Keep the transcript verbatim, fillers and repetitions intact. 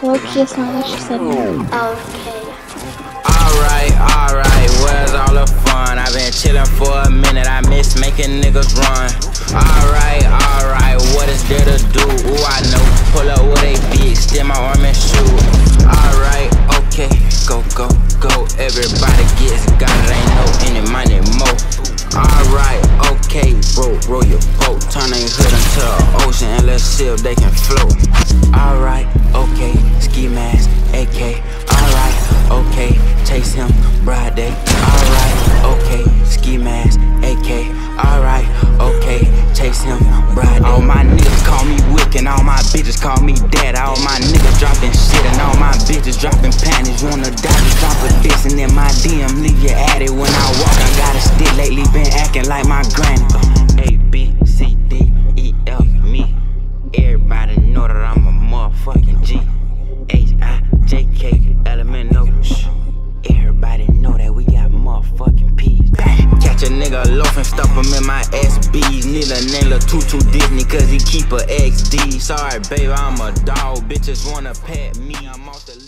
Low-key, it's not what she said. Okay. Alright, alright, where's all the fun? I've been chillin' for a minute, I miss making niggas run. Alright, alright, what is there to do? Ooh, I know, pull up with a big, extend my arm and shoot. Alright, okay, go, go, go, everybody gets got it, ain't no any money more. Alright, okay, bro, roll your boat, turn a hood into the ocean and let's see if they can float. Alright, okay, ski mask, A K. Alright, okay, chase him, broad day. Alright, okay, ski mask, A K. Alright, okay, chase him, broad day. All my niggas call me Wick and all my bitches call me Dad. All my niggas dropping shit and all my bitches dropping panties. Wanna die, just drop a diss and in my D M leave you at it. When I walk, I got a stick lately, been acting like my granny. A, B, C, D, E, F, me. Everybody know that I'm a motherfucking G. H, I, J, K, L M N O. Shh. Everybody know that we got motherfucking P's. Catch a nigga loafing, stuff him in my S Bs. Need a nigga Tutu Disney cause he keep a X D. Sorry baby, I'm a dog, bitches wanna pet me, I'm off the